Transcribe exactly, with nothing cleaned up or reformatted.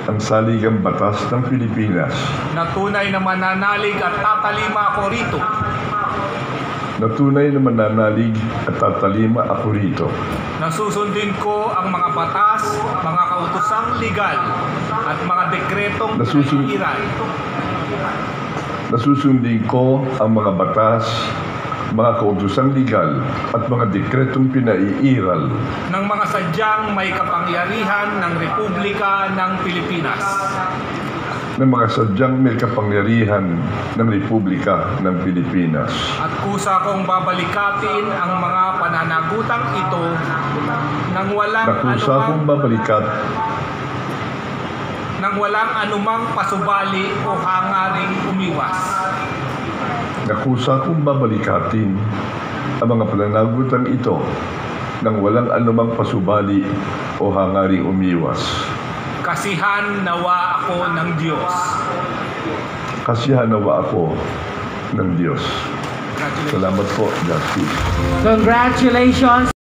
ang saligang batas ng Pilipinas na tunay na mananalig at tatalima ako rito na tunay na mananalig at tatalima ako rito na susundin ko ang mga batas, mga kautosang legal at mga dekretong Nasusun- pinaiiral na susundin ko ang mga batas, mga kautosang legal at mga dekretong pinaiiral ng mga sadyang may kapangyarihan ng Republika ng Pilipinas ng mga sadyang may kapangyarihan ng Republika ng Pilipinas. at kusa kong babalikatin ang mga pananagutang ito nang walang Nakusa anumang kong babalikat nang walang anumang pasubali o hangaring umiwas. Nakusa kong babalikatin ang mga pananagutan ito nang walang anumang pasubali o hangaring umiwas. Kasihan nawa ako ng Diyos. Kasihan nawa ako ng Diyos. Congratulations. Salamat po, Justice. Congratulations.